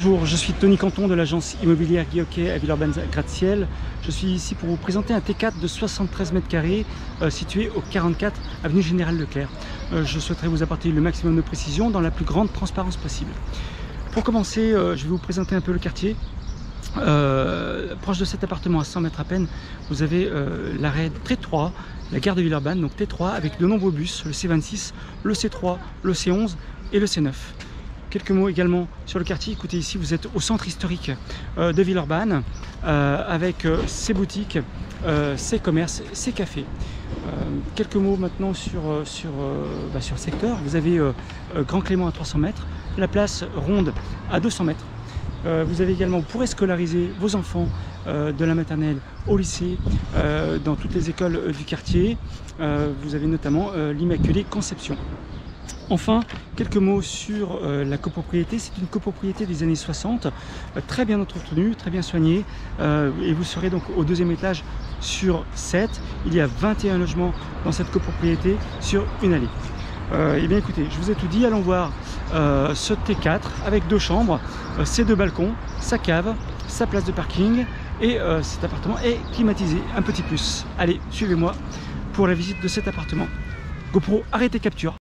Bonjour, je suis Tony Canton de l'agence immobilière Guy Hockey à Villeurbanne Gratte-Ciel. Je suis ici pour vous présenter un T4 de 73 mètres carrés situé au 44 avenue Général Leclerc. Je souhaiterais vous apporter le maximum de précision dans la plus grande transparence possible. Pour commencer, je vais vous présenter un peu le quartier. Proche de cet appartement, à 100 mètres à peine, vous avez l'arrêt T3, la gare de Villeurbanne, donc T3 avec de nombreux bus, le C26, le C3, le C11 et le C9. Quelques mots également sur le quartier. Écoutez, ici vous êtes au centre historique de Villeurbanne avec ses boutiques, ses commerces, ses cafés. Quelques mots maintenant sur le secteur. Vous avez Grand Clément à 300 mètres, la place Ronde à 200 mètres. Vous avez également, vous pourrez scolariser vos enfants de la maternelle au lycée, dans toutes les écoles du quartier. Vous avez notamment l'Immaculée Conception. Enfin, quelques mots sur la copropriété. C'est une copropriété des années 60, très bien entretenue, très bien soignée. Et vous serez donc au deuxième étage sur 7. Il y a 21 logements dans cette copropriété sur une allée. Eh bien écoutez, je vous ai tout dit. Allons voir ce T4 avec 2 chambres, ses 2 balcons, sa cave, sa place de parking. Et cet appartement est climatisé, un petit plus. Allez, suivez-moi pour la visite de cet appartement. GoPro, arrêtez capture.